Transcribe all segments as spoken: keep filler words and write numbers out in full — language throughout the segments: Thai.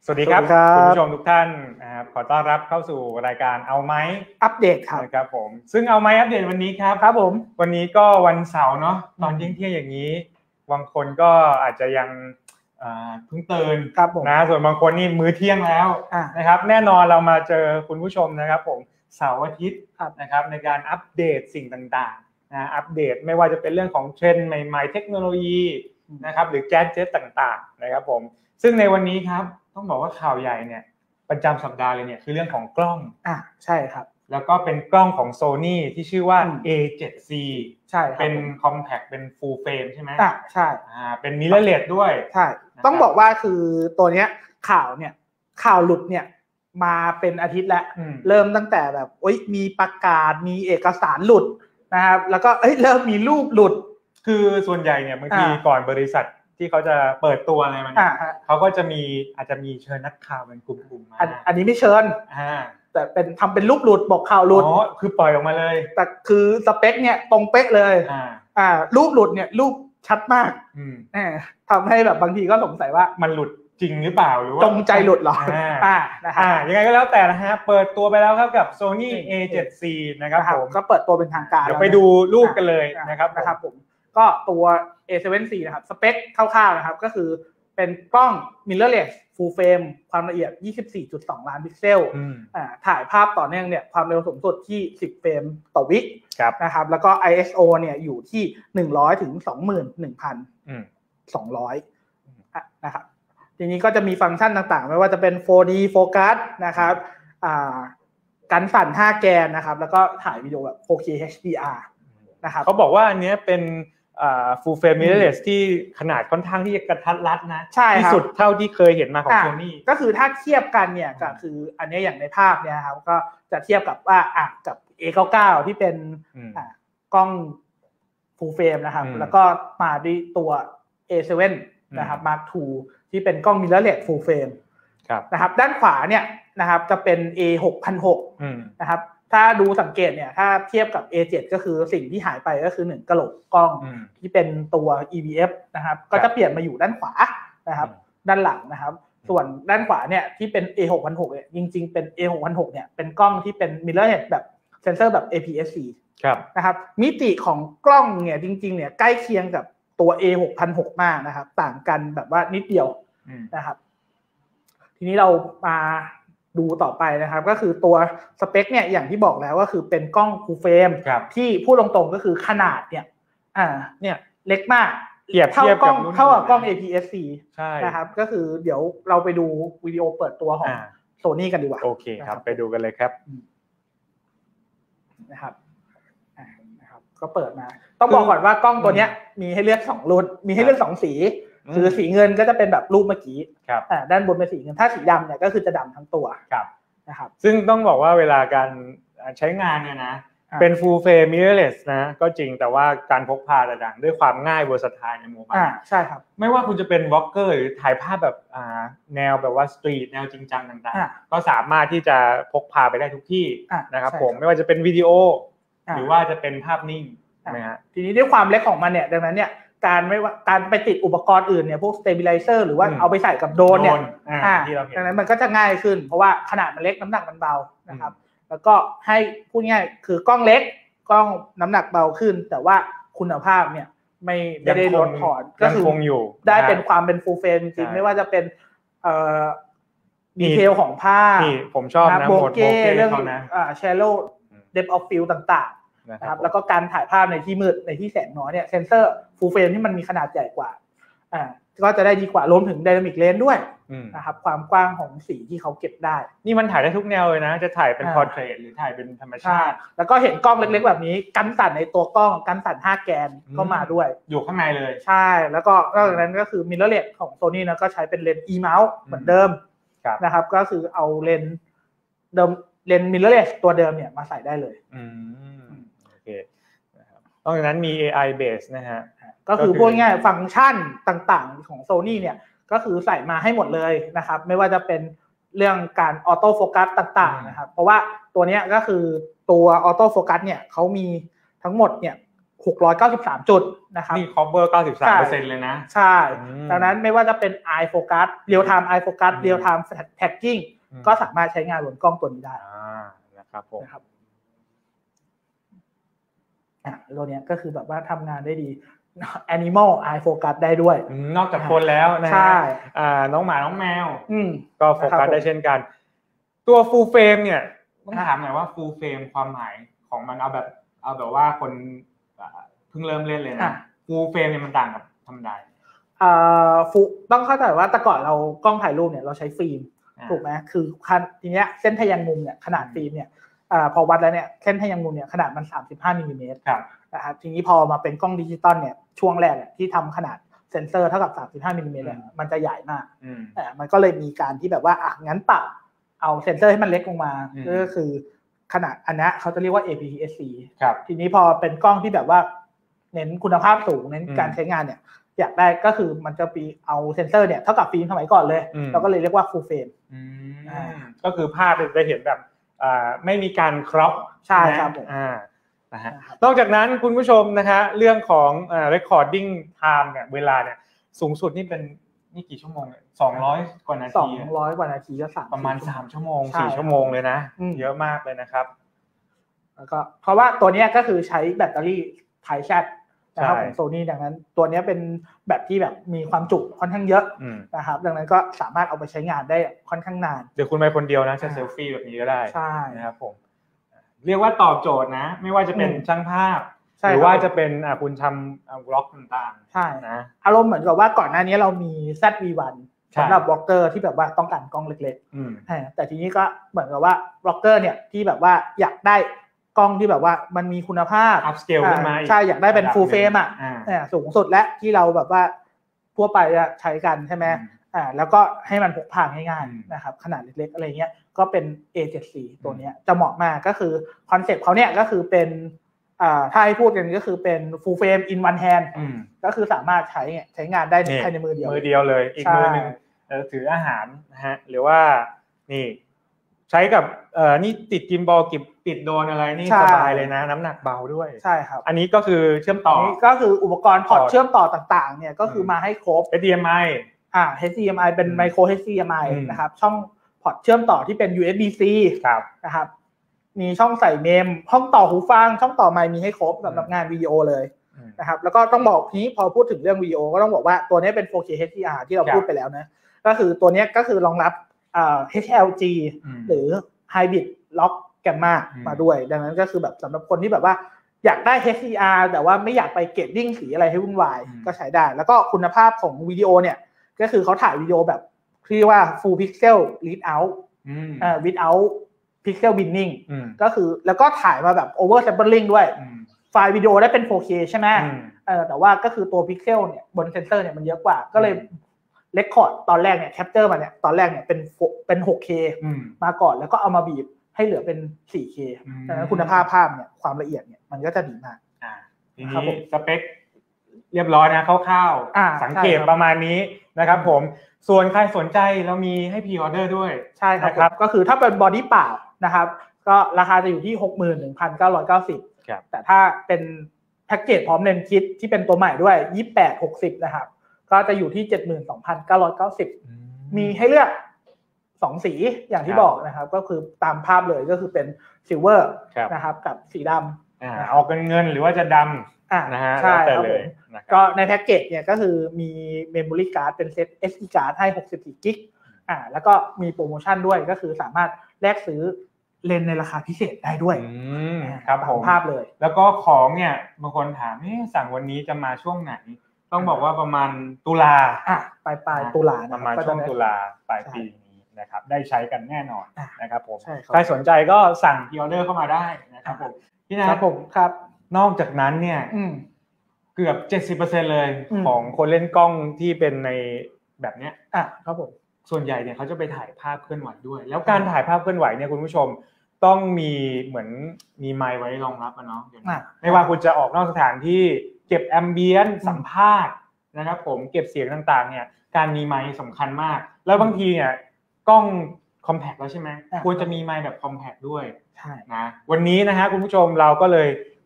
สวัสดีครับคุณผู้ชมทุกท่านนะครับขอต้อนรับเข้าสู่รายการเอาไหมอัปเดตครับนะครับผมซึ่งเอาไหมอัปเดตวันนี้ครับครับผมวันนี้ก็วันเสาร์เนาะตอนเที่ยงๆอย่างนี้บางคนก็อาจจะยังเพิ่งตื่นนะส่วนบางคนนี่มื้อเที่ยงแล้วนะครับแน่นอนเรามาเจอคุณผู้ชมนะครับผมเสาร์อาทิตย์นะครับในการอัปเดตสิ่งต่างๆนะอัปเดตไม่ว่าจะเป็นเรื่องของเทรนด์ใหม่ๆเทคโนโลยีนะครับหรือแกดเจ็ตต่างๆนะครับผมซึ่งในวันนี้ครับต้องบอกว่าข่าวใหญ่เนี่ยประจำสัปดาห์เลยเนี่ยคือเรื่องของกล้องอ่ะใช่ครับแล้วก็เป็นกล้องของ Sony ที่ชื่อว่า เอ เจ็ด ซีใช่ครับเป็น compact เป็น full frame ใช่ไหมอ่ะใช่อ่าเป็น mirrorless ด้วยใช่ต้องบอกว่าคือตัวเนี้ยข่าวเนี่ยข่าวหลุดเนี่ยมาเป็นอาทิตย์แล้วเริ่มตั้งแต่แบบโอ๊ยมีประกาศมีเอกสารหลุดนะครับแล้วก็เอ้ยเริ่มมีรูปหลุดคือส่วนใหญ่เนี่ยบางทีก่อนบริษัทที่เขาจะเปิดตัวอะไรมันเขาก็จะมีอาจจะมีเชิญนักข่าวเป็นกลุ่มๆมาอันนี้ไม่เชิญแต่เป็นทำเป็นรูปหลุดบอกข่าวหลุดอ๋อคือปล่อยออกมาเลยแต่คือสเปคเนี่ยตรงเป๊ะเลยอ่ารูปหลุดเนี่ยรูปชัดมากอ่าทำให้แบบบางทีก็สงสัยว่ามันหลุดจริงหรือเปล่าหรือว่าจงใจหลุดหรออ่านะฮะยังไงก็แล้วแต่นะฮะเปิดตัวไปแล้วครับกับ Sony เอ เจ็ด ซี นะครับผมก็เปิดตัวเป็นทางการเดี๋ยวไปดูรูปกันเลยนะครับนะครับผมก็ตัว เอ เซเว่น ซี นะครับสเปคคร่าวๆนะครับก็คือเป็นกล้อง mirrorless full frame ความละเอียด ยี่สิบสี่จุดสอง ล้านพิกเซลอ่าถ่ายภาพต่อเนื่องเนี่ยความเร็วสูงสุดที่สิบเฟรมต่อวินะครับแล้วก็ ไอ เอส โอ เนี่ยอยู่ที่หนึ่งร้อยถึง สองหมื่นหนึ่งพันสองร้อย นะครับทีนี้ก็จะมีฟังก์ชันต่างๆไม่ว่าจะเป็น โฟร์ดี โฟกัสนะครับอ่ากันสั่นห้าแกนนะครับแล้วก็ถ่ายวิดีโอแบบ โฟร์เค เอช ดี อาร์ นะครับเขาบอกว่าอันนี้เป็นอ่า full frame mirrorless ที่ขนาดค่อนข้างที่จะกระทัดรัดนะที่สุดเท่าที่เคยเห็นมาของ Sony ก็คือถ้าเทียบกันเนี่ยก็คืออันนี้อย่างในภาพเนี่ยครับก็จะเทียบกับว่าอ่ะกับ เอ เก้าสิบเก้า ที่เป็นอ่ากล้อง full frame นะครับแล้วก็มาด้วยตัว เอ เซเว่น นะครับ Mark ทู ที่เป็นกล้อง mirrorless full frame นะครับด้านขวาเนี่ยนะครับจะเป็น เอ หกพันหกร้อย นะครับถ้าดูสังเกตเนี่ยถ้าเทียบกับ เอ เจ็ด ก็คือสิ่งที่หายไปก็คือหนึ่งกะโหลกกล้องที่เป็นตัว อี วี เอฟ นะครับก็จะเปลี่ยนมาอยู่ด้านขวานะครับด้านหลังนะครับส่วนด้านขวาเนี่ยที่เป็น เอ หกพันหกร้อย เนี่ยจริงๆเป็น เอ หกพันหกร้อย เนี่ยเป็นกล้องที่เป็น mirrorless แบบเซนเซอร์แบบ เอ พี เอส ซีครับนะครับมิติของกล้องเนี่ยจริงๆเนี่ยใกล้เคียงกับตัว เอ หกพันหกร้อย มากนะครับต่างกันแบบว่านิดเดียวนะครับทีนี้เรามาดูต่อไปนะครับก็คือตัวสเปคเนี่ยอย่างที่บอกแล้วก็คือเป็นกล้อง full frame ที่พูดตรงๆก็คือขนาดเนี่ยอ่าเนี่ยเล็กมากเท่ากล้องเท่ากับกล้อง เอ พี เอส ซี นะครับก็คือเดี๋ยวเราไปดูวิดีโอเปิดตัวของ Sony กันดีกว่าโอเคครับไปดูกันเลยครับนะครับนะครับก็เปิดมาต้องบอกก่อนว่ากล้องตัวเนี้ยมีให้เลือกสองรุ่นมีให้เลือกสองสีคือสีเงินก็จะเป็นแบบรูปเมื่อกี้อ่าด้านบนเป็นสีเงินถ้าสีดำเนี่ยก็คือจะดำทั้งตัวนะครับซึ่งต้องบอกว่าเวลาการใช้งานเนี่ยนะเป็น full frame mirrorless นะก็จริงแต่ว่าการพกพาต่างๆด้วยความง่าย versatile ในโมบายอ่าใช่ครับไม่ว่าคุณจะเป็น vlogger หรือถ่ายภาพแบบอ่าแนวแบบว่าสตรีทแนวจริงจังต่างๆก็สามารถที่จะพกพาไปได้ทุกที่นะครับผมไม่ว่าจะเป็นวิดีโอหรือว่าจะเป็นภาพนิ่งนะฮะทีนี้ด้วยความเล็กของมันเนี่ยดังนั้นเนี่ยการไม่ว่าการไปติดอุปกรณ์อื่นเนี่ยพวก stabilizer หรือว่าเอาไปใส่กับโดรนเนี่ยอ่าดังนั้นมันก็จะง่ายขึ้นเพราะว่าขนาดมันเล็กน้ำหนักมันเบานะครับแล้วก็ให้พูดง่ายคือกล้องเล็กกล้องน้ำหนักเบาขึ้นแต่ว่าคุณภาพเนี่ยไม่ได้ลดถอนก็คือได้เป็นความเป็น full frame จริงๆไม่ว่าจะเป็นเอ่อดีเทลของภาพนี่ผมชอบนะโบเก้เรื่องอ่า shallow depth of field ต่างๆนะครับแล้วก็การถ่ายภาพในที่มืดในที่แสงน้อยเนี่ยเซนเซอร์ full frame ที่มันมีขนาดใหญ่กว่าอ่าก็จะได้ดีกว่ารวมถึง dynamic range ด้วยนะครับความกว้างของสีที่เขาเก็บได้นี่มันถ่ายได้ทุกแนวเลยนะจะถ่ายเป็น portrait หรือถ่ายเป็นธรรมชาติแล้วก็เห็นกล้องเล็กๆแบบนี้กันสั่นในตัวกล้องกันสั่นห้าแกนก็มาด้วยอยู่ข้างในเลยใช่แล้วก็นอกจากนั้นก็คือ mirrorless ของ Sony นะก็ใช้เป็นเลนส์ E mount เหมือนเดิมนะครับก็คือเอาเลนส์เดิมเลนส์ mirrorless ตัวเดิมเนี่ยมาใส่ได้เลยอืมโอเคนะครับนอกจากนั้นมี เอ ไอ base นะฮะก็คือพูดง่ายๆฟังก์ชันต่างๆของ Sony เนี่ยก็คือใส่มาให้หมดเลยนะครับไม่ว่าจะเป็นเรื่องการออโต้โฟกัสต่างๆนะครับเพราะว่าตัวนี้ก็คือตัวออโต้โฟกัสเนี่ยเขามีทั้งหมดเนี่ยหกร้อยเก้าสิบสามจุดนะครับนี่ cover เก้าสิบสามเปอร์เซ็นต์ เลยนะใช่ดังนั้นไม่ว่าจะเป็น eye focus real time eye focus real time tagging ก็สามารถใช้งานบนกล้องตัวนี้ได้อ่านะครับผมนะครับอ่ะตัวเนี้ยก็คือแบบว่าทำงานได้ดี animal eye focus ได้ด้วยนอกจากคนแล้วนะฮะอ่าน้องหมาน้องแมวก็โฟกัสได้เช่นกันตัว full frame เนี่ยต้องถามหน่อยว่า full frame ความหมายของมันเอาแบบเอาแบบว่าคนเพิ่งเริ่มเล่นเลยนะ full frame เนี่ยมันต่างกับธรรมดาอ่าฟูต้องเข้าใจว่าแต่ก่อนเรากล้องถ่ายรูปเนี่ยเราใช้ฟิล์มถูกไหมคือคันทีเนี้ยเส้นทะยังมุมเนี่ยขนาดฟิล์มเนี่ยอ่าพอวัดแล้วเนี่ยเส้นทะยังมุมเนี่ยขนาดมันสามสิบห้ามิลลิเมตรนะครับทีนี้พอมาเป็นกล้องดิจิตอลเนี่ยช่วงแรกเนี่ยที่ทำขนาดเซนเซอร์เท่ากับสามสิบห้ามิลลิเมตรเนี่ยมันจะใหญ่มากอ่ามันก็เลยมีการที่แบบว่าอ่ะงั้นปรับเอาเซนเซอร์ให้มันเล็กลงมาก็คือขนาดอันนี้เขาจะเรียกว่า เอ พี ที เอส ซีครับทีนี้พอเป็นกล้องที่แบบว่าเน้นคุณภาพสูงเน้นการใช้งานเนี่ยอยากได้ก็คือมันจะปีเอาเซนเซอร์เนี่ยเท่ากับฟิล์มสมัยก่อนเลยเราก็เลยเรียกว่า full frame ก็คือภาพจะเห็นแบบไม่มีการครอปใช่ครับผมนะฮะนอกจากนั้นคุณผู้ชมนะฮะเรื่องของ recording time เนี่ยเวลาเนี่ยสูงสุดนี่เป็นนี่กี่ชั่วโมงเนี่ยสองร้อยกว่านาทีสองร้อยกว่านาทีก็สามประมาณสามชั่วโมงสี่ชั่วโมงเลยนะเยอะมากเลยนะครับแล้วก็เพราะว่าตัวนี้ก็คือใช้แบตเตอรี่ Tri-Chat นะครับของ Sony ดังนั้นตัวนี้เป็นแบตที่แบบมีความจุค่อนข้างเยอะนะครับดังนั้นก็สามารถเอาไปใช้งานได้ค่อนข้างนานเดี๋ยวคุณไปคนเดียวนะจะเซลฟี่แบบนี้ก็ได้นะครับผมเรียกว่าตอบโจทย์นะไม่ว่าจะเป็นช่างภาพหรือว่าจะเป็นคุณทำบล็อกต่างๆใช่นะอารมณ์เหมือนกับว่าก่อนหน้านี้เรามี แซด วี วัน สำหรับบล็อกเกอร์ที่แบบว่าต้องการกล้องเล็กๆแต่ทีนี้ก็เหมือนกับว่าบล็อกเกอร์เนี่ยที่แบบว่าอยากได้กล้องที่แบบว่ามันมีคุณภาพอัพสเกลขึ้นมาใช่อยากได้เป็น full frame อ่ะสูงสุดและที่เราแบบว่าทั่วไปจะใช้กันใช่ไหมอ่าแล้วก็ให้มันพกพาง่ายๆนะครับขนาดเล็กๆอะไรเงี้ยก็เป็น เอ เจ็ดสิบสี่ ตัวเนี้ยจะเหมาะมากก็คือคอนเซ็ปต์เขาเนี่ยก็คือเป็นอ่าถ้าให้พูดกันก็คือเป็น full frame in one hand ก็คือสามารถใช้ใช้งานได้ภายในมือเดียวมือเดียวเลยอีกมือนึงถืออาหารนะฮะหรือว่านี่ใช้กับเอ่อนี่ติดกิมบอลกิบติดโดนอะไรนี่สบายเลยนะน้ำหนักเบาด้วยใช่ครับอันนี้ก็คือเชื่อมต่อก็คืออุปกรณ์พอร์ตเชื่อมต่อต่างๆเนี่ยก็คือมาให้ครบเอช ดี เอ็ม ไออ่า เอช ดี เอ็ม ไอ เป็นไมโคร เอช ดี เอ็ม ไอ นะครับช่องพอร์ตเชื่อมต่อที่เป็น ยู เอส บี ซีครับนะครับมีช่องใส่เมมช่องต่อหูฟังช่องต่อไมค์มีให้ครบสำหรับงานวิดีโอเลยนะครับแล้วก็ต้องบอกนี้พอพูดถึงเรื่องวิดีโอก็ต้องบอกว่าตัวนี้เป็น โฟร์เค เอช ดี อาร์ ที่เราพูดไปแล้วนะก็คือตัวนี้ก็คือรองรับอ่า เอช แอล จี หรือ Hybrid Lock Gamma มาด้วยดังนั้นก็คือแบบสำหรับคนที่แบบว่าอยากได้ เอช ดี อาร์ แต่ว่าไม่อยากไปเกรดดิ้งสีอะไรให้วุ่นวายก็ใช้ได้แล้วก็คุณภาพของวิดีโอเนี่ยก็คือเขาถ่ายวิดีโอแบบที่ว่า full pixel read out อ่า without pixel binning ก็คือแล้วก็ถ่ายมาแบบ over sampling ด้วยไฟล์วิดีโอได้เป็น โฟร์เค ใช่ไหมเออแต่ว่าก็คือตัว pixel เนี่ยบนเซนเซอร์เนี่ยมันเยอะกว่าก็เลยเรคคอร์ดตอนแรกเนี่ยแคปเจอร์มาเนี่ยตอนแรกเนี่ยเป็นเป็น หกเค มาก่อนแล้วก็เอามาบีบให้เหลือเป็น โฟร์เค ดังนั้นคุณภาพภาพเนี่ยความละเอียดเนี่ยมันก็จะดีมากอ่าทีนี้สเปคเรียบร้อยนะคร่าวๆสังเกตประมาณนี้นะครับผมส่วนใครสนใจเรามีให้พรีออเดอร์ด้วยใช่ครับก็คือถ้าเป็นบอดี้เปล่านะครับก็ราคาจะอยู่ที่ หกหมื่นหนึ่งพันเก้าร้อยเก้าสิบ แต่ถ้าเป็นแพ็คเกจพร้อมเลนส์คิดที่เป็นตัวใหม่ด้วยยี่สิบแปด หกสิบนะครับก็จะอยู่ที่ เจ็ดหมื่นสองพันเก้าร้อยเก้าสิบ มีให้เลือกสองสีอย่างที่บอกนะครับก็คือตามภาพเลยก็คือเป็นซิลเวอร์นะครับกับสีดำอ่าออกเงินหรือว่าจะดำนะฮะใช่ครับผมก็ในแพ็คเกจเนี่ยก็คือมีเมมโมรี่การ์ดเป็นเซต เอส ดี การ์ดให้หกสิบสี่กิกอ่าแล้วก็มีโปรโมชั่นด้วยก็คือสามารถแลกซื้อเลนในราคาพิเศษได้ด้วยครับผมภาพเลยแล้วก็ของเนี่ยบางคนถามนี่สั่งวันนี้จะมาช่วงไหนต้องบอกว่าประมาณตุลาอ่ะปลายปลายตุลาประมาณช่วงตุลาปลายปีนี้นะครับได้ใช้กันแน่นอนนะครับผมใครสนใจก็สั่งพรีออเดอร์เข้ามาได้นะครับผมพี่นะครับผมครับนอกจากนั้นเนี่ยเกือบ เจ็ดสิบเปอร์เซ็นต์ เลยของคนเล่นกล้องที่เป็นในแบบเนี้ยอ่ะครับผมส่วนใหญ่เนี่ยเขาจะไปถ่ายภาพเคลื่อนไหวด้วยแล้วการถ่ายภาพเคลื่อนไหวเนี่ยคุณผู้ชมต้องมีเหมือนมีไมค์ไว้รองรับอ่ะเนาะไม่ว่าคุณจะออกนอกสถานที่เก็บแอมเบียนซ์สัมภาษณ์นะครับผมเก็บเสียงต่างๆเนี่ยการมีไมค์สำคัญมากแล้วบางทีเนี่ยกล้องคอมแพคแล้วใช่ไหมควรจะมีไมค์แบบคอมแพคด้วยนะวันนี้นะฮะคุณผู้ชมเราก็เลย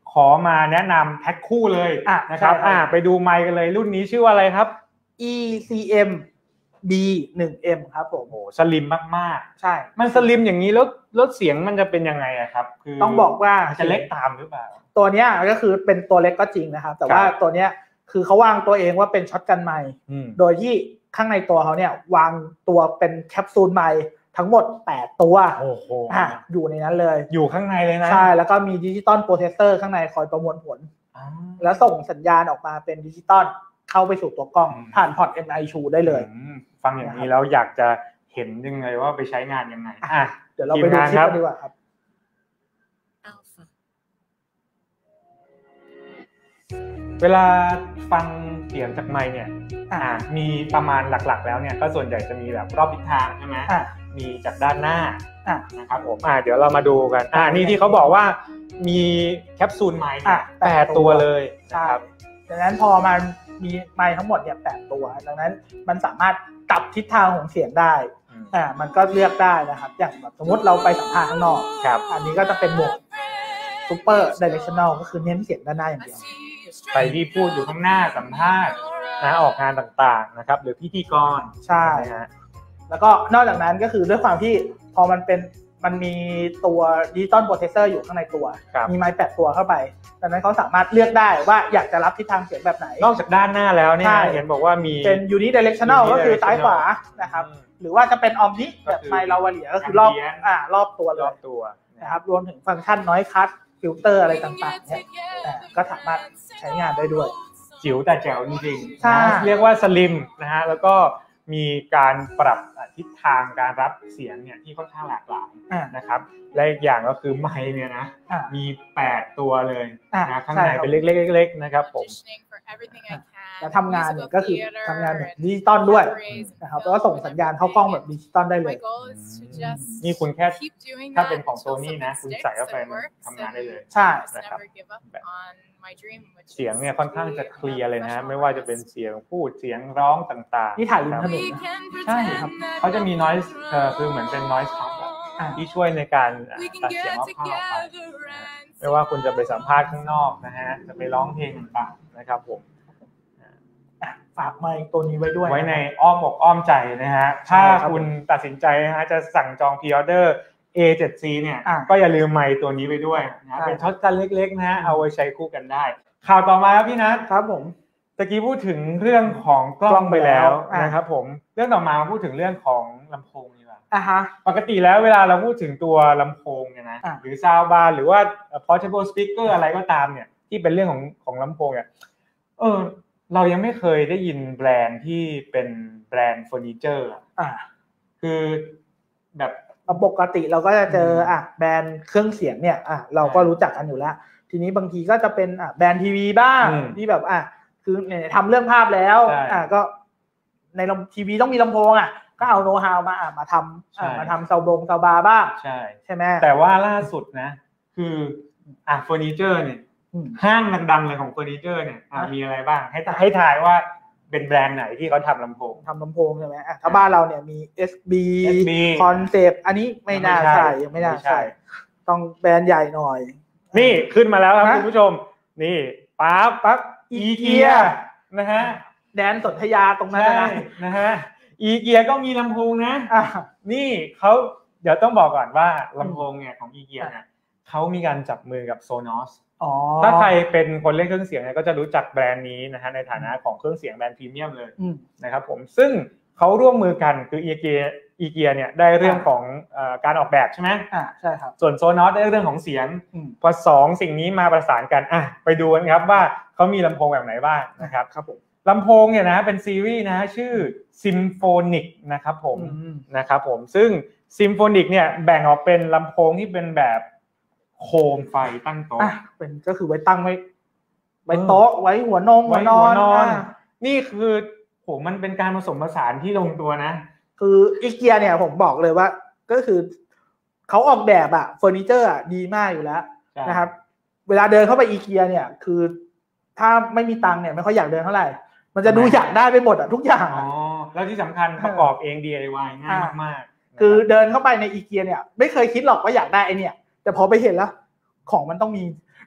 ขอมาแนะนำแพ็คคู่เลยนะครับอ่าไปดูไมค์กันเลยรุ่นนี้ชื่อว่าอะไรครับอี ซี เอ็ม บี หนึ่ง เอ็ม ครับผมโอ้สลิมมากๆใช่มันสลิมอย่างนี้แล้วแล้วเสียงมันจะเป็นยังไงอะครับคือต้องบอกว่าจะเล็กตามหรือเปล่าตัวเนี้ยก็คือเป็นตัวเล็กก็จริงนะครับแต่ว่าตัวเนี้ยคือเขาวางตัวเองว่าเป็นช็อตกันไมค์โดยที่ข้างในตัวเขาเนี่ยวางตัวเป็นแคปซูลไมค์ทั้งหมดแปดตัวโอ้โหอ่ะอยู่ในนั้นเลยอยู่ข้างในเลยนะใช่แล้วก็มีดิจิตอลโปรเซสเซอร์ข้างในคอยประมวลผลแล้วส่งสัญญาณออกมาเป็นดิจิตอลเข้าไปสู่ตัวกล้องผ่านพอร์ต เอ็ม ไอ ทู ได้เลยฟังอย่างนี้แล้วอยากจะเห็นยังไงว่าไปใช้งานยังไงอ่ะเดี๋ยวเราไปดูคลิปกันดีกว่าครับเวลาฟังเสียงจากไมค์เนี่ยอ่ามีประมาณหลักๆแล้วเนี่ยก็ส่วนใหญ่จะมีแบบรอบทิศทางใช่ไหมมีจากด้านหน้านะครับผมอ่าเดี๋ยวเรามาดูกันอ่านี่ที่เขาบอกว่ามีแคปซูลไมค์แปดตัวเลยนะครับดังนั้นพอมันมีไมค์ทั้งหมดเนี่ยแปดตัวดังนั้นมันสามารถปรับทิศทางของเสียงได้อ่ามันก็เลือกได้นะครับอย่างแบบสมมติเราไปสัมภาษณ์ข้างนอกอันนี้ก็จะเป็นโหมดซูเปอร์ไดเรกชันแนลก็คือเน้นเสียงด้านหน้าอย่างเดียวไปที่พูดอยู่ข้างหน้าสัมภาษณ์นะออกงานต่างๆนะครับหรือพิธีกรใช่ฮะแล้วก็นอกจากนั้นก็คือด้วยความที่พอมันเป็นมันมีตัวดิจิตอลโปรเซสเซอร์อยู่ข้างในตัวมีไมค์แปดตัวเข้าไปดังนั้นเขาสามารถเลือกได้ว่าอยากจะรับทิศทางเสียงแบบไหนนอกจากด้านหน้าแล้วเนี่ยเห็นบอกว่ามีเป็นยูนิไดเรกชันแนลก็คือซ้ายขวานะครับหรือว่าจะเป็นออมนิแบบไมค์ลาวาเลียก็คือรอบอ่ารอบตัวเลยรอบตัวนะครับรวมถึงฟังก์ชันน้อยคัทฟิลเตอร์อะไรต่างๆเนี่ยก็สามารถใช้งานได้ด้วยจิ๋วแต่แจ๋วจริงๆนะเรียกว่าสลิมนะฮะแล้วก็มีการปรับทิศทางการรับเสียงเนี่ยที่ค่อนข้างหลากหลายนะครับและอีกอย่างก็คือไมค์เนี่ยนะมีแปดตัวเลยนะข้างในเป็นเล็กๆๆนะครับผมแล้วทำงานเนี่ยก็คือทำงานแบบดิจิตอลด้วยนะครับแล้วก็ส่งสัญญาณเข้ากล้องแบบดิจิตอลได้เลยนี่คุณแค่ถ้าเป็นของโซนี่นะคุณใส่เข้าไปทำงานได้เลยใช่นะครับเสียงเนี่ยค่อนข้างจะเคลียร์เลยนะไม่ว่าจะเป็นเสียงพูดเสียงร้องต่างๆนี่ถ่ายริมถนนนะใช่ครับเขาจะมี noise คือเหมือนเป็น noise pump ที่ช่วยในการตัดเสียงรอบข้างออกไปไม่ว่าคุณจะไปสัมภาษณ์ข้างนอกนะฮะจะไปร้องเพลงต่างๆนะครับผมฝากไมค์ตัวนี้ไว้ด้วยไว้ในอ้อมอกอ้อมใจนะฮะถ้าคุณตัดสินใจนะฮะจะสั่งจองพรีออเดอร์ เอ เซเว่น ซี เนี่ยก็อย่าลืมไมค์ตัวนี้ไปด้วยนะเป็นช็อตกันเล็กๆนะฮะเอาไว้ใช้คู่กันได้ข่าวต่อมาครับพี่นัทครับผมตะกี้พูดถึงเรื่องของกล้องไปแล้วนะครับผมเรื่องต่อมาพูดถึงเรื่องของลำโพงดีกว่าอ่าฮะปกติแล้วเวลาเราพูดถึงตัวลำโพงเนี่ยนะหรือซาวด์บาร์หรือว่า portable speaker อะไรก็ตามเนี่ยที่เป็นเรื่องของของลำโพงเนี่ยเออเรายังไม่เคยได้ยินแบรนด์ที่เป็นแบรนด์เฟอร์นิเจอร์อ่ะคือแบบปกติเราก็จะเจออ่ะแบรนด์เครื่องเสียงเนี่ยอ่ะเราก็รู้จักกันอยู่แล้วทีนี้บางทีก็จะเป็นอ่ะแบรนด์ทีวีบ้างที่แบบอ่ะคือเนี่ยทำเรื่องภาพแล้วอ่ะก็ในทีวีต้องมีลำโพงอ่ะก็เอาโน้ตฮาวมาอ่ะมาทำอ่ะมาทำเซาบงเซาบาร์บ้างใช่ใช่ไหมแต่ว่าล่าสุดนะคืออ่ะเฟอร์นิเจอร์เนี่ยห้างดังๆเลยของเฟอร์นิเจอร์เนี่ยมีอะไรบ้างให้ให้ทายว่าเป็นแบรนด์ไหนที่เขาทำลำโพงทำลำโพงใช่ไหมอ่ะถ้าบ้านเราเนี่ยมี เอส บี Concept อันนี้ไม่น่าใช่ยังไม่น่าใช่ต้องแบรนด์ใหญ่หน่อยนี่ขึ้นมาแล้วครับคุณผู้ชมนี่ปั๊บปั๊บอีเกียนะฮะแดนสนธยาตรงนั้นนะนะฮะอีเกียก็มีลำโพงนะนี่เขาเดี๋ยวต้องบอกก่อนว่าลำโพงเนี่ยของอีเกียเนี่ยเขามีการจับมือกับ Sonos ถ้าใครเป็นคนเล่นเครื่องเสียงเนี่ยก็จะรู้จักแบรนด์นี้นะฮะในฐานะของเครื่องเสียงแบรนด์พรีเมียมเลยนะครับผมซึ่งเขาร่วมมือกันคืออีเกียอีเกียเนี่ยได้เรื่องของการออกแบบใช่ไหมอ่าใช่ครับส่วน Sonos ได้เรื่องของเสียงพอสองสิ่งนี้มาประสานกันอ่ะไปดูกันครับว่าเขามีลำโพงแบบไหนบ้างนะครับครับผมลำโพงเนี่ยนะเป็นซีรีส์นะชื่อ Symphonic นะครับผมนะครับผมซึ่ง Symphonic เนี่ยแบ่งออกเป็นลำโพงที่เป็นแบบโคมไฟตั้งโต๊ะเป็นก็คือไว้ตั้งไว้ไว้โต๊ะไว้หัวนงหัวนอนนี่คือโหมันเป็นการผสมผสานที่ลงตัวนะคืออีเกียเนี่ยผมบอกเลยว่าก็คือเขาออกแบบอะเฟอร์นิเจอร์อะดีมากอยู่แล้วนะครับเวลาเดินเข้าไปอีเกียเนี่ยคือถ้าไม่มีตังค์เนี่ยไม่ค่อยอยากเดินเท่าไหร่มันจะดูอยากได้ไปหมดอะทุกอย่างอ๋อแล้วที่สำคัญประกอบเอง ดี ไอ วาย ง่ายมากๆคือเดินเข้าไปในอีเกียเนี่ยไม่เคยคิดหรอกว่าอยากได้ไอเนี่ยแต่พอไปเห็นแล้วของมันต้องมี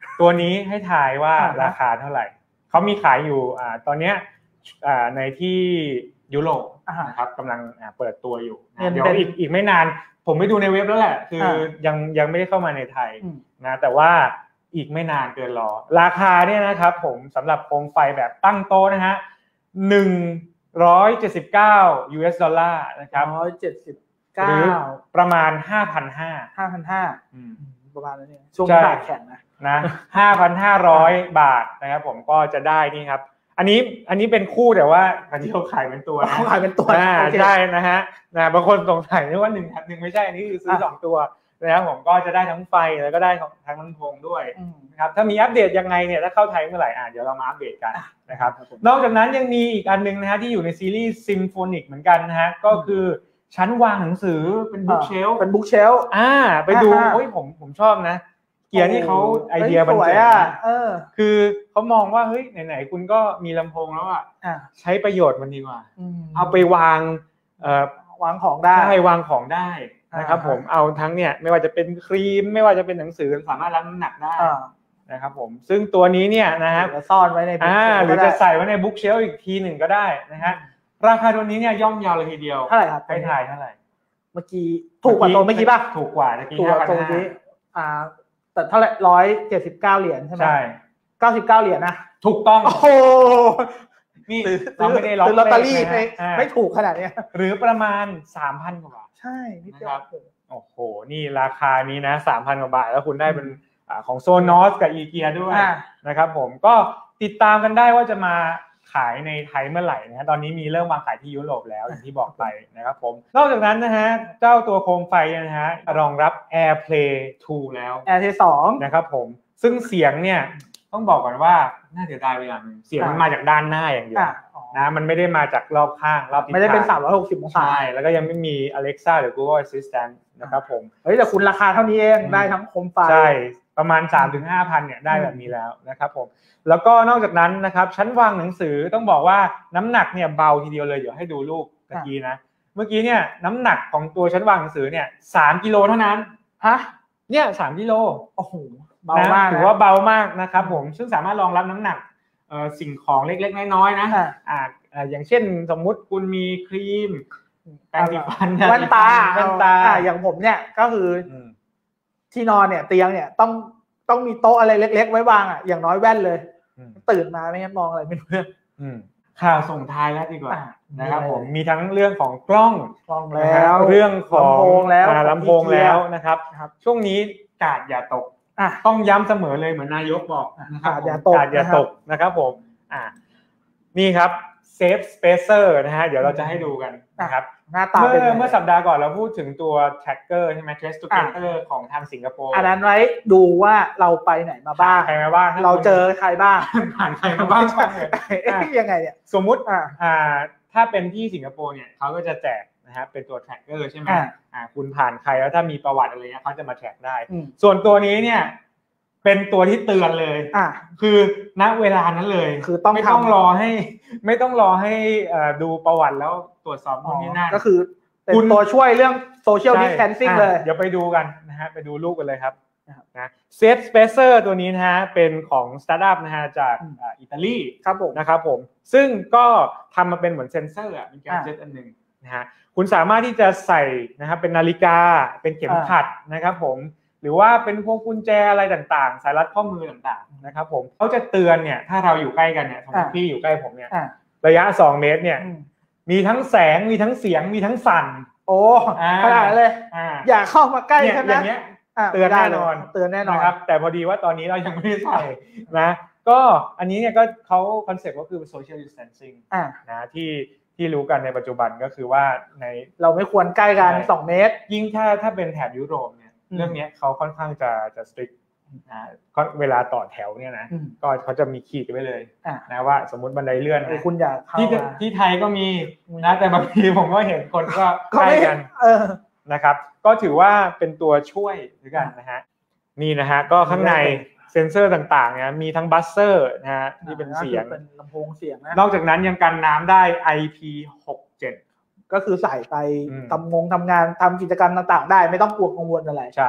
ตัวนี้ให้ทายว่าราคาเท่าไหร่เขามีขายอยู่อ่าตอนเนี้ยอ่าในที่ยุโรปนะครับกำลังเปิดตัวอยู่เดี๋ยวอีกอีกไม่นานผมไปดูในเว็บแล้วแหละคือยังยังไม่ได้เข้ามาในไทยนะแต่ว่าอีกไม่นานเกินรอราคาเนี่ยนะครับผมสำหรับโคมไฟแบบตั้งโต๊ะนะฮะหนึ่งร้อยเจ็ดสิบเก้า ยู เอส ดอลลาร์นะครับหนึ่งร้อยเจ็ดสิบเก้าหรือประมาณ ห้าพันห้าร้อยห้าพันห้าร้อยอืมประมาณนั้นเองช่วงบาทแข็งนะนะ ห้าพันห้าร้อย บาทนะครับผมก็จะได้นี่ครับอันนี้อันนี้เป็นคู่แต่ว่าอันนี้เขาขายเป็นตัวนะเขาขายเป็นตัวใช่นะฮะนะบางคนสงสัยว่าหนึ่งแถมหนึ่งไม่ใช่อันนี้คือซื้อสองตัวนะครับผมก็จะได้ทั้งไฟแล้วก็ได้ทั้งลำโพงด้วยนะครับถ้ามีอัปเดตยังไงเนี่ยถ้าเข้าไทยเมื่อไหร่อ่ะเดี๋ยวเรามาอัปเดตกันนะครับนอกจากนั้นยังมีอีกอันนึงนะฮะที่อยู่ในซีรีส์ซิมโฟนิกเหมือนกันนะฮะก็คือชั้นวางหนังสือเป็นบุ๊กเชลฟ์เป็นบุ๊กเชลฟ์อ่าไปดูโอ้ยผมผมชอบนะเกียร์นี่เขาไอเดียบันเจิดเออคือเขามองว่าเฮ้ยไหนๆคุณก็มีลำโพงแล้วอ่ะใช้ประโยชน์มันดีกว่าเอาไปวางเอ่อวางของได้ใช่วางของได้นะครับผมเอาทั้งเนี่ยไม่ว่าจะเป็นครีมไม่ว่าจะเป็นหนังสือสามารถรับน้ำหนักได้นะครับผมซึ่งตัวนี้เนี่ยนะฮะซ่อนไว้ในอ่าหรือจะใส่ไว้ในบุ๊กเชลฟ์อีกทีหนึ่งก็ได้นะฮะราคาตัวนี้เนี่ยย่อมเยาวเลยทีเดียวเท่าไหร่ครับให้ทายเท่าไหร่เมื่อกี้ถูกกว่าตัวเมื่อกี้ป่ะถูกกว่าเมื่อกี้ถูกกว่าตัวนี้อ่าแต่เท่าไหร่ร้อยเจ็ดสิบเก้าเหรียญใช่ไหมใช่เก้าสิบเก้าเหรียญนะถูกต้องโอ้โหนี่เราไม่ได้ล็อกลอตเตอรี่ไม่ถูกขนาดนี้หรือประมาณ สามพัน กว่าบาทใช่นิดเดียวโอ้โหนี่ราคานี้นะ สามพัน กว่าบาทแล้วคุณได้เป็นของโซนอสกับอีเกียด้วยนะครับผมก็ติดตามกันได้ว่าจะมาขายในไทยเมื่อไหร่นะตอนนี้มีเริ่มวางขายที่ยุโรปแล้วอย่างที่บอกไปนะครับผมนอกจากนั้นนะฮะเจ้าตัวโคมไฟนะฮะรองรับ AirPlay ทู แล้ว AirPlay สองนะครับผมซึ่งเสียงเนี่ยต้องบอกก่อนว่าน่าเสียดายไปอย่างนึงเสียงมันมาจากด้านหน้าอย่างเดียวนะมันไม่ได้มาจากรอบข้างรอบทิศทางไม่ได้เป็นสามร้อยหกสิบองศาใช่แล้วก็ยังไม่มี Alexa หรือ Google Assistant นะครับผมเฮ้ยแต่คุณราคาเท่านี้เองได้ทั้งโคมไฟใช่ประมาณ สามถึงห้าพัน เนี่ยได้แบบนี้แล้วนะครับผมแล้วก็นอกจากนั้นนะครับชั้นวางหนังสือต้องบอกว่าน้ำหนักเนี่ยเบาทีเดียวเลยเดี๋ยวให้ดูรูปเมื่อกี้นะเมื่อกี้เนี่ยน้ำหนักของตัวชั้นวางหนังสือเนี่ยสามกิโลเท่านั้นฮะเนี่ยสามกิโลโอ้โหเบามากถือว่าเบามากนะครับผมซึ่งสามารถรองรับน้ำหนักเอ่อสิ่งของเล็กๆน้อยๆนะอ่าอย่างเช่นสมมุติคุณมีครีมแปรงสีฟันแว่นตาแว่นตาอย่างผมเนี่ยก็คือที่นอนเนี่ยเตียงเนี่ยต้องต้องมีโต๊ะอะไรเล็กๆไว้วางอ่ะอย่างน้อยแว่นเลยตื่นมาไม่งั้นมองอะไรไม่รู้เรื่องข่าวส่งท้ายแล้วดีกว่านะครับผมมีทั้งเรื่องของกล้องกล้องแล้วเรื่องของลำโพงแล้วลำโพงแล้วนะครับช่วงนี้กาดอย่าตกต้องย้ำเสมอเลยเหมือนนายกบอกกาดอย่าตกกาดอย่าตกนะครับผมอ่านี่ครับเซฟสเปเซอร์นะฮะเดี๋ยวเราจะให้ดูกันนะครับหน้าตาเป็นเมื่อเมื่อสัปดาห์ก่อนเราพูดถึงตัว tracker ใช่ไหม trace together ของทางสิงคโปร์อันนั้นไว้ดูว่าเราไปไหนมาบ้างใครมาบ้างเราเจอใครบ้างผ่านใครมาบ้างยังไงเนี่ยสมมุติอ่าถ้าเป็นที่สิงคโปร์เนี่ยเขาก็จะแจกนะฮะเป็นตัว tracker ใช่ไหมอ่าคุณผ่านใครแล้วถ้ามีประวัติอะไรเงี้ยเขาจะมาแทร็กได้ส่วนตัวนี้เนี่ยเป็นตัวที่เตือนเลยอ่ะคือณเวลานั้นเลยคือต้องไม่ต้องรอให้ไม่ต้องรอให้ดูประวัติแล้วตรวจสอบนู่นนี่นั่นก็คือเป็นตัวช่วยเรื่องโซเชียลดิสแทนซิ่งเลยเดี๋ยวไปดูกันนะฮะไปดูรูปกันเลยครับนะเซฟสเปเซอร์ตัวนี้นะฮะเป็นของสตาร์ทอัพนะฮะจากอิตาลีครับผมนะครับผมซึ่งก็ทำมาเป็นเหมือนเซนเซอร์อ่ะเป็นแกดเจ็ตอันหนึ่งนะฮะคุณสามารถที่จะใส่นะครับเป็นนาฬิกาเป็นเข็มขัดนะครับผมหรือว่าเป็นพวงกุญแจอะไรต่างๆสายรัดข้อมือต่างๆนะครับผมเขาจะเตือนเนี่ยถ้าเราอยู่ใกล้กันเนี่ยสมมติพี่อยู่ใกล้ผมเนี่ยระยะสองเมตรเนี่ยมีทั้งแสงมีทั้งเสียงมีทั้งสั่นโอ้ขนาดเลยอย่าเข้ามาใกล้ใช่ไหมอย่างเงี้ยเตือนแน่นอนเตือนแน่นอนครับแต่พอดีว่าตอนนี้เรายังไม่ได้ใส่นะก็อันนี้เนี่ยก็เขาคอนเซ็ปต์ก็คือ social distancing นะที่ที่รู้กันในปัจจุบันก็คือว่าในเราไม่ควรใกล้กันสองเมตรยิ่งถ้าถ้าเป็นแถบยุโรปเนี่ยเรื่องนี้เขาค่อนข้างจะจะสตริกนะเวลาต่อแถวเนี่ยนะก็เขาจะมีขีดไว้เลยนะว่าสมมุติบันไดเลื่อนนะคุณอยากเข้าที่ที่ไทยก็มีนะแต่บางทีผมก็เห็นคนก็ใกล้กันนะครับก็ถือว่าเป็นตัวช่วยด้วยกันนะฮะนี่นะฮะก็ข้างในเซ็นเซอร์ต่างๆเนี่ยมีทั้งบัสเซอร์นะฮะที่เป็นเสียงเป็นลำโพงเสียงนะนอกจากนั้นยังกันน้ำได้ ไอ พี หกสิบเจ็ดก็คือใส่ไปทำงงทำงานทำกิจกรรมต่างๆได้ไม่ต้องกลัวกังวลอะไรใช่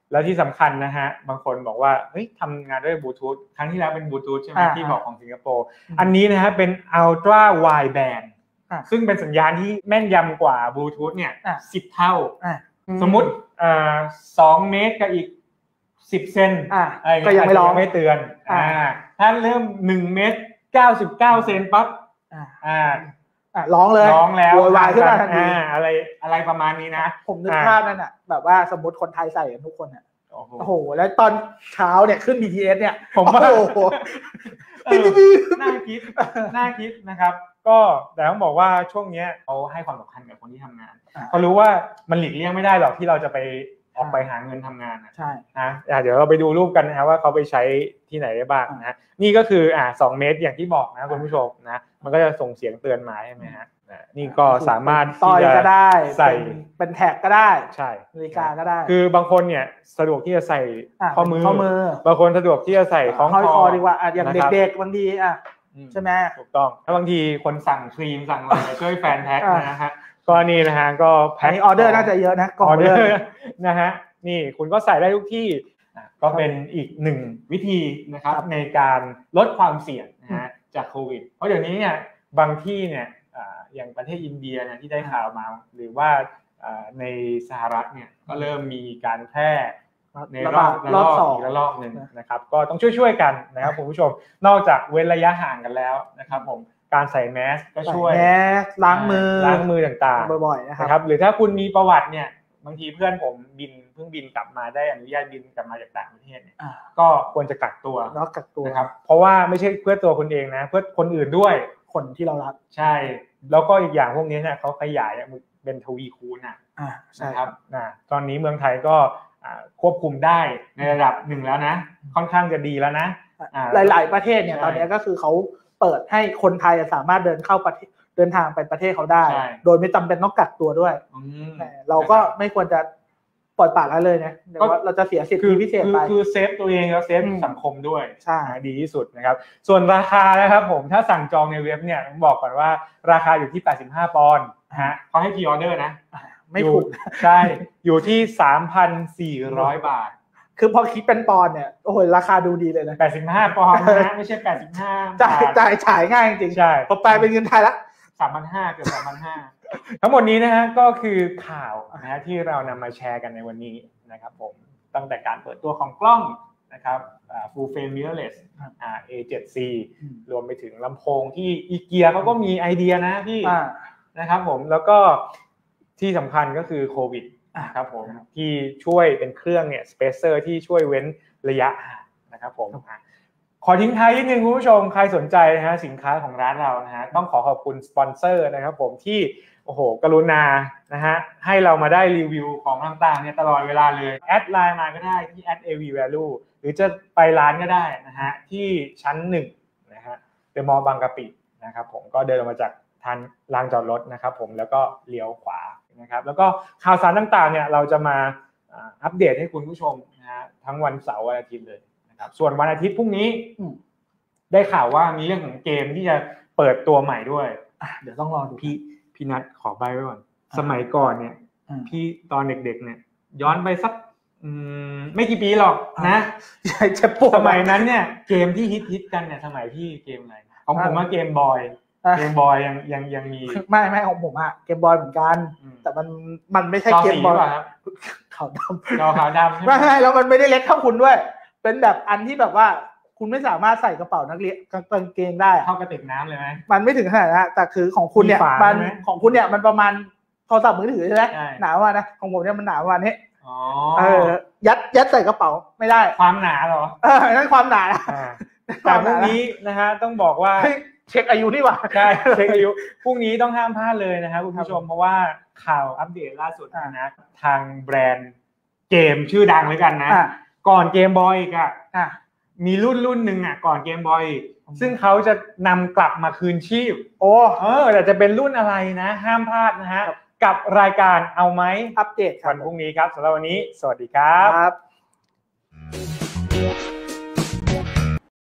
แล้วที่สำคัญนะฮะบางคนบอกว่าเฮ้ยทำงานด้วยบลูทูธครั้งที่แล้วเป็นบลูทูธใช่ไหมที่บอกของสิงคโปร์อันนี้นะฮะเป็น Ultra Wideband ซึ่งเป็นสัญญาณที่แม่นยำกว่าบลูทูธเนี่ยสิบเท่าสมมุติอ่าสองเมตรกับอีกสิบเซนก็ยังไม่ร้องไม่เตือนอ่าถ้าเริ่มหนึ่งเมตรเก้าสิบเก้าเซนปั๊บอ่าอ่ะร้องเลยร้องแล้วโวยวายขึ้นมาทันทีอะไรอะไรประมาณนี้นะผมนึกภาพนั่นน่ะแบบว่าสมมติคนไทยใส่กันทุกคนอ่ะโอ้โหแล้วตอนเช้าเนี่ยขึ้น บี ที เอส เนี่ยผมว่าโอ้โหน่าคิดน่าคิดนะครับก็แต่ต้องบอกว่าช่วงนี้เขาให้ความสำคัญกับคนที่ทำงานเขารู้ว่ามันหลีกเลี่ยงไม่ได้หรอกที่เราจะไปออกไปหาเงินทำงานนะใช่นะเดี๋ยวเราไปดูรูปกันนะครับว่าเขาไปใช้ที่ไหนได้บ้างนะนี่ก็คืออ่าสองเมตรอย่างที่บอกนะคุณผู้ชมนะมันก็จะส่งเสียงเตือนมาใช่ไหมฮะนี่ก็สามารถต่อยก็ได้ใส่เป็นแท็กก็ได้ใช่นาฬิกาก็ได้คือบางคนเนี่ยสะดวกที่จะใส่ข้อมือข้อมือบางคนสะดวกที่จะใส่คล้องคอดีกว่าอย่างเด็กๆบางทีอ่ะใช่ไหมถูกต้องถ้าบางทีคนสั่งครีมสั่งอะไรช่วยแฟนแพ็คนะฮะก็นี่นะฮะก็แพ็คออเดอร์น่าจะเยอะนะออเดอร์นะฮะนี่คุณก็ใส่ได้ทุกที่ก็เป็นอีกหนึ่งวิธีนะครับในการลดความเสี่ยงนะฮะจากโควิดเพราะเดี๋ยวนี้เนี่ยบางที่เนี่ยอย่างประเทศอินเดียเนี่ยที่ได้ข่าวมาหรือว่าในสหรัฐเนี่ยก็เริ่มมีการแพร่ในรอบรอบสองและรอบหนึ่งนะครับก็ต้องช่วยๆกันนะครับคุณผู้ชมนอกจากเว้นระยะห่างกันแล้วนะครับผมการใส่แมสก็ช่วยแมสล้างมือล้างมือต่างๆบ่อยๆนะครับหรือถ้าคุณมีประวัติเนี่ยบางทีเพื่อนผมบินเพิ่งบินกลับมาได้อนุญาตบินกลับมาจากต่างประเทศเนี่ยก็ควรจะกักตัวแล้วกักตัวนะครับเพราะว่าไม่ใช่เพื่อตัวคุณเองนะเพื่อคนอื่นด้วยคนที่เรารักใช่แล้วก็อีกอย่างพวกนี้เนี่ยเขาขยายเป็นทวีคูณอ่ะนะครับนะตอนนี้เมืองไทยก็ควบคุมได้ในระดับหนึ่งแล้วนะค่อนข้างจะดีแล้วนะหลายๆประเทศเนี่ยตอนนี้ก็คือเขาเปิดให้คนไทยสามารถเดินเข้าประเทศเดินทางไปประเทศเขาได้โดยไม่จำเป็นต้องกักตัวด้วยเราก็ไม่ควรจะปล่อยปละละเลยนะเดี๋ยวเราจะเสียสิทธิพิเศษไปคือเซฟตัวเองแล้วเซฟสังคมด้วยใช่ดีที่สุดนะครับส่วนราคานะครับผมถ้าสั่งจองในเว็บเนี่ยต้องบอกก่อนว่าราคาอยู่ที่แปดสิบห้าปอนด์นะฮะเขาให้พรีออเดอร์นะไม่ถูกใช่อยู่ที่ สามพันสี่ร้อย บาทคือพอคิดเป็นปอนด์เนี่ยโอ้โหราคาดูดีเลยนะแปดสิบห้าปอนด์นะไม่ใช่แปดสิบห้าจ่ายจ่ายจ่ายง่ายจริงใช่พอแปลเป็นเงินไทยละสามพันห้าร้อย เกือบ สามพันห้าร้อย ทั้งหมดนี้นะฮะก็คือข่าวนะฮะที่เรานำมาแชร์กันในวันนี้นะครับผมตั้งแต่การเปิดตัวของกล้องนะครับอ่า Full Frame Mirrorless อ่า เอ เจ็ด ซี รวมไปถึงลำโพงที่อีเกียเขาก็มีไอเดียนะพี่นะครับผมแล้วก็ที่สำคัญก็คือโควิดครับผมที่ช่วยเป็นเครื่องเนี่ยสเปเซอร์ที่ช่วยเว้นระยะห่างนะครับผมขอทิ้งท้ายนิดนึงคุณผู้ชมใครสนใจนะฮะสินค้าของร้านเรานะฮะต้องขอขอบคุณสปอนเซอร์นะครับผมที่โอ้โหกรุณานะฮะให้เรามาได้รีวิวของต่างๆเนี่ยตลอดเวลาเลยแอดไลน์มาก็ได้ที่ แอท เอ วี value หรือจะไปร้านก็ได้นะฮะที่ชั้นหนึ่งนะฮะเดอะมอลล์บางกะปินะครับผมก็เดินออกมาจากทางลานจอดรถนะครับผมแล้วก็เลี้ยวขวานะครับแล้วก็ข่าวสารต่างๆเนี่ยเราจะมาอัปเดตให้คุณผู้ชมนะฮะทั้งวันเสาร์วันอาทิตย์เลยนะครับส่วนวันอาทิตย์พรุ่งนี้ได้ข่าวว่ามีเรื่องของเกมที่จะเปิดตัวใหม่ด้วยเดี๋ยวต้องรอดูพี่พี่นัทขอใบไว้ก่อนสมัยก่อนเนี่ยพี่ตอนเด็กๆเนี่ยย้อนไปสักไม่กี่ปีหรอกนะสมัยนั้นเนี่ยเกมที่ฮิตๆกันเนี่ยสมัยพี่เกมอะไรของผมว่าเกมบอยเกมบอยยังยังยังมีไม่ไม่ของผมอะเกมบอยเหมือนกันแต่มันมันไม่ใช่เกมบอยขาวดำจอขาวดำไม่ใช่แล้วมันไม่ได้เล็กเท่าคุณด้วยเป็นแบบอันที่แบบว่าคุณไม่สามารถใส่กระเป๋านักเรียนกางเกงได้เท่ากระติกน้ำเลยไหมมันไม่ถึงขนาดนั้นแต่คือของคุณเนี่ยมันของคุณเนี่ยมันประมาณโทรศัพท์มือถือใช่ไหมหนาว่านะของผมเนี่ยมันหนาว่านี้เออยัดยัดใส่กระเป๋าไม่ได้ความหนาเหรอเออนั่นความหนาแต่พรุ่งนี้นะฮะต้องบอกว่าเช็คอายุนี่หว่าใช่เช็คอายุพรุ่งนี้ต้องห้ามพลาดเลยนะครับคุณผู้ชมเพราะว่าข่าวอัปเดตล่าสุดนะทางแบรนด์เกมชื่อดังเลยกันนะก่อนเกมบอยอีกอ่ะมีรุ่นรุ่นหนึ่งอ่ะก่อนเกมบอยซึ่งเขาจะนำกลับมาคืนชีพโอ้เออแต่จะเป็นรุ่นอะไรนะห้ามพลาดนะฮะกับรายการเอาไหมอัปเดตวันพรุ่งนี้ครับสำหรับวันนี้สวัสดีครับ